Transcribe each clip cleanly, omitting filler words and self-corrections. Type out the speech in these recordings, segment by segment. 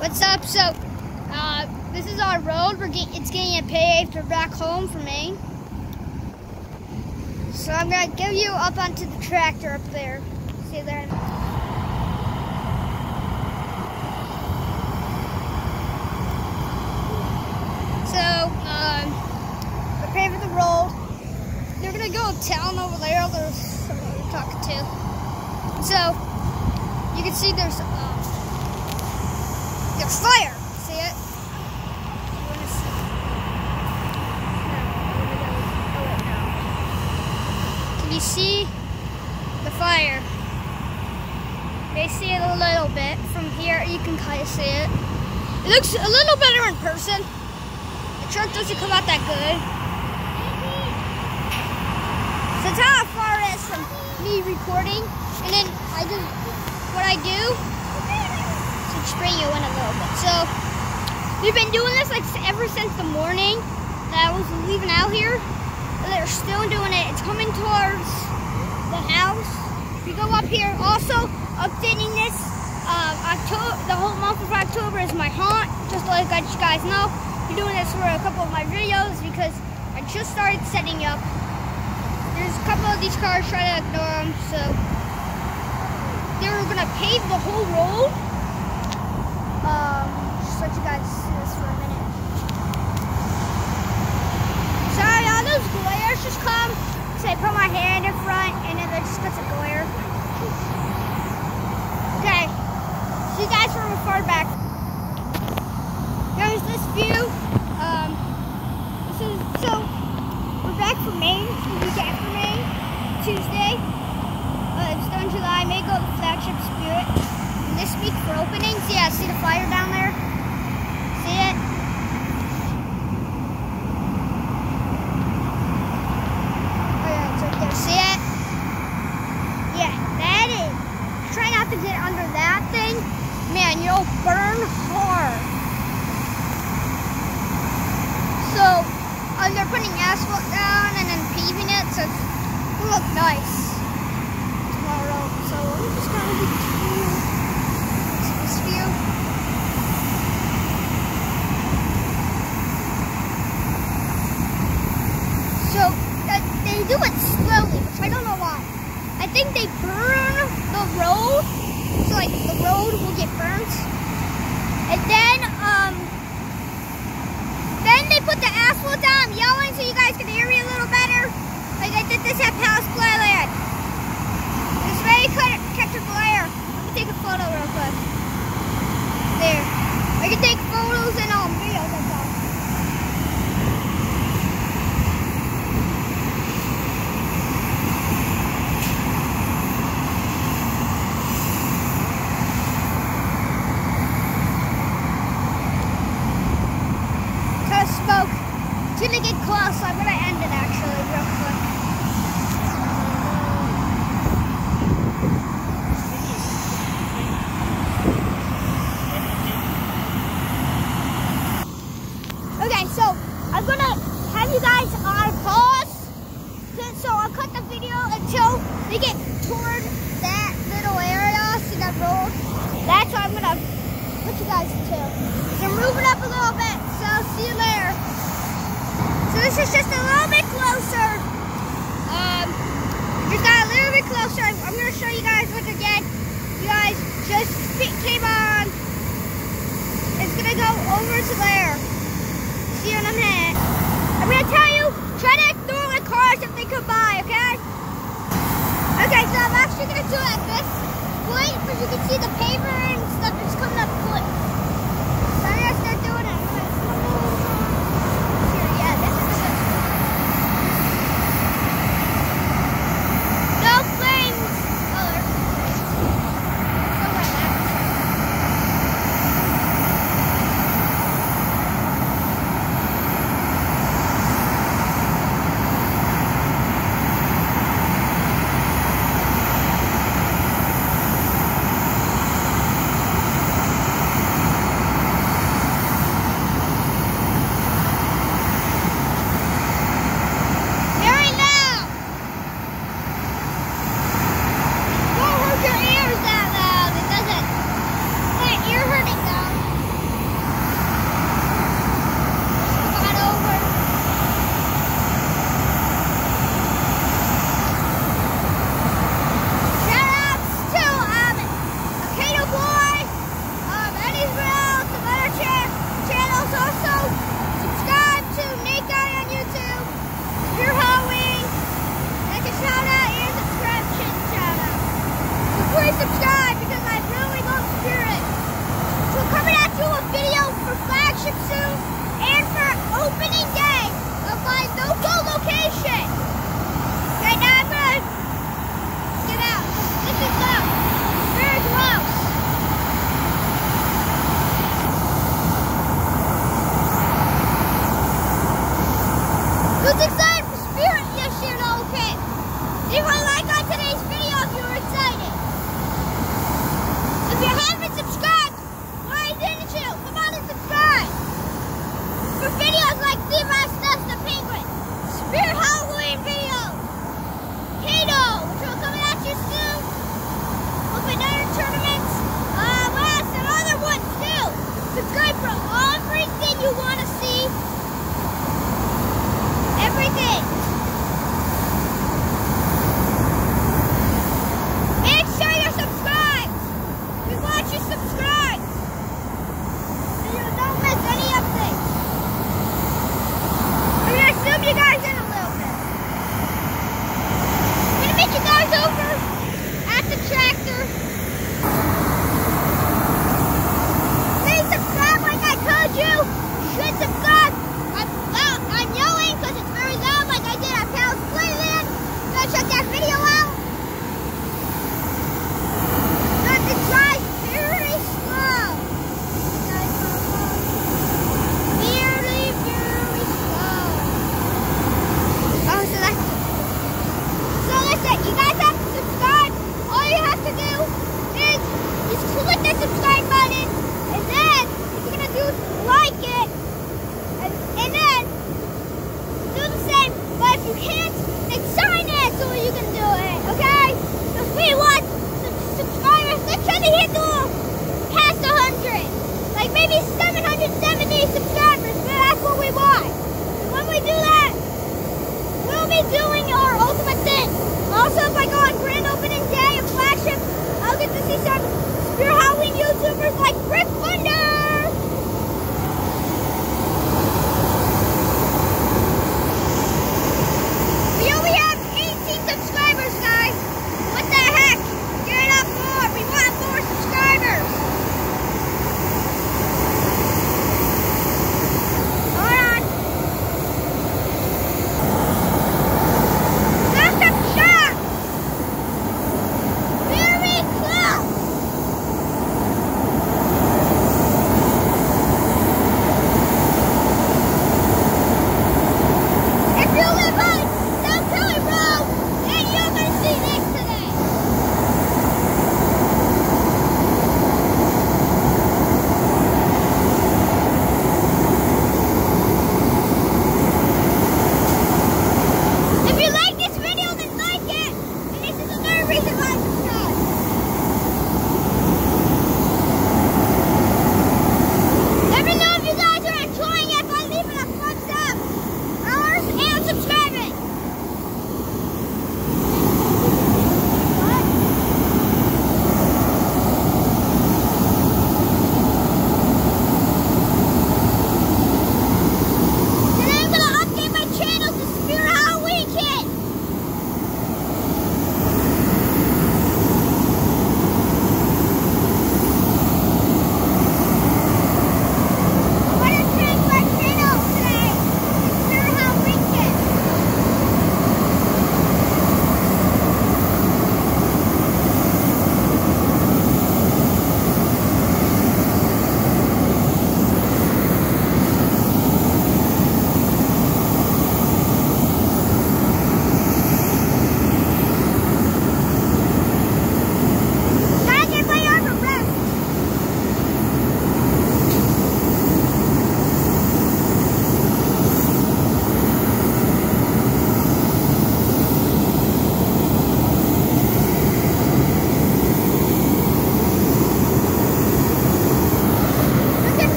What's up? So, this is our road. It's getting paved. We're back home from Maine. So I'm gonna give you up onto the tractor up there. See there? So, we're paving the road. They're gonna go uptown over there. There's somebody we're talking to. So, you can see there's fire. See it? Can you see the fire? They see it a little bit from here. You can kind of see it. It looks a little better in person. The truck doesn't come out that good. So that's how far it is from me recording. And then what I do is spray you in a little bit. So we've been doing this like ever since the morning that I was leaving out here. They're still doing it. It's coming towards the house. We go up here. Also updating this. The whole month of October is my haunt. Just to let you guys know, I'm doing this for a couple of my videos because I just started setting up. There's a couple of these cars, try to ignore them. So they were gonna pave the whole road. Just let you guys see this for a minute. Sorry, all those glares just come. So I put my hand in front and then it just gets a glare. Okay, see you guys from far back. There's this view. So we're back from Maine. We'll be back from Maine Tuesday. It's done July. May go to the flagship Spirit. And this week for openings, yeah, see the fire down there? See it? Oh yeah, it's right there. See it? Yeah, that is. Try not to get under that thing. Man, you'll burn hard. So, they're putting asphalt down and then paving it, so it'll look nice tomorrow. So I'm just gonna be this view. So they do it slowly, which I don't know why. I think they burn the road, so like the road will get burnt, and then they put the asphalt down. I'm yelling so you guys can hear me a little better. Like I did this at Palace Playland. It's ready to catch a glare. Let me take a photo real quick. There. I can take photos and videos of that. Smoke. It's gonna get close, so I'm gonna end it actually real quick. Okay, so I'm gonna have you guys on pause. So I'll cut the video until we get toward that little area. See that road? That's what I'm gonna put you guys to. So I'm moving up a little bit. So see you later. So this is just a little bit closer. Just got a little bit closer. I'm going to show you guys once again. You guys just came on. It's going to go over to there. See what I'm at. I'm going to tell you, try to ignore the cars if they come by, okay? Okay, so I'm actually going to do it at this point, but you can see the paver and stuff is coming up quick. So I'm going to start doing it.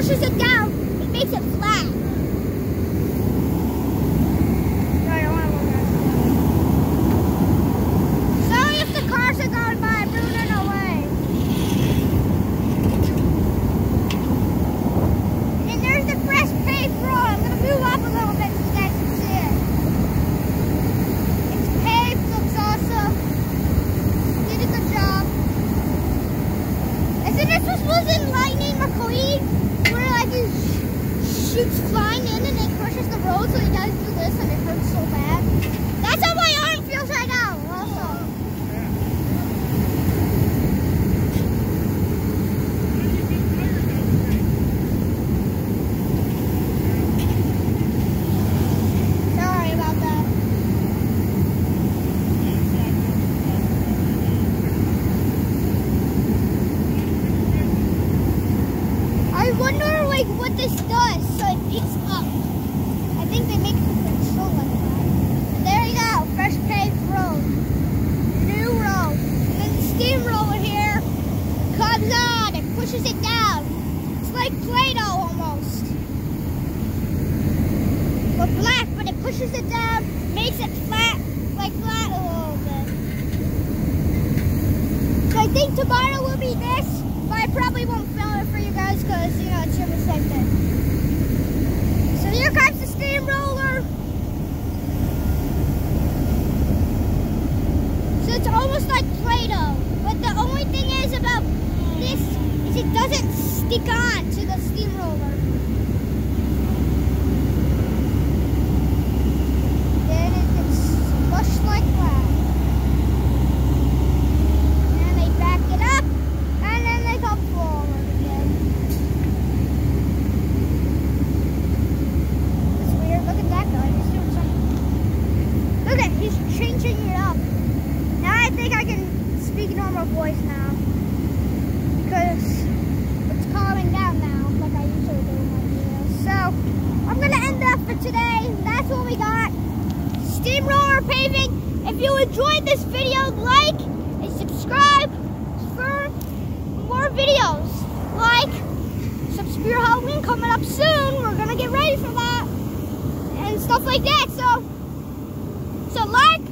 pushes it down, it makes it flat. Sorry, I don't want to look at it. Sorry if the cars are going by, I'm running away. And there's the fresh paved road. I'm going to move up a little bit so you guys can see it. It's paved, looks awesome. Did a good job. Isn't this what was in Lightning McQueen? Where like he shoots flying in and then crushes the road, so he does do this and it hurts so bad. That's how my arm feels right now, also. Sorry about that. I wonder like what this does so it picks up. I think they make it so like that. And there you go, fresh paved road. New road. And then the steamroller here comes on and pushes it down. It's like Play-Doh almost. But black, but it pushes it down, makes it flat, like flat a little bit. So I think tomorrow will be this, but I probably won't film it for you guys because, you know, it's the same thing. So here comes the steamroller. So it's almost like Play-Doh, but the only thing is about this is it doesn't stick on to the steamroller. Then it gets pushed like that. And they back it up, and then they come forward again. It's weird. Look at that guy. He's doing something. Look at, he's changing it up. Now I think I can speak normal voice now. Because it's calming down now, like I usually do in my videos. So, I'm going to end up for today. That's what we got. Steamroller paving. If you enjoyed this video, like and subscribe for more videos. Like, Superior Halloween coming up soon. We're going to get ready for that. And stuff like that. So like,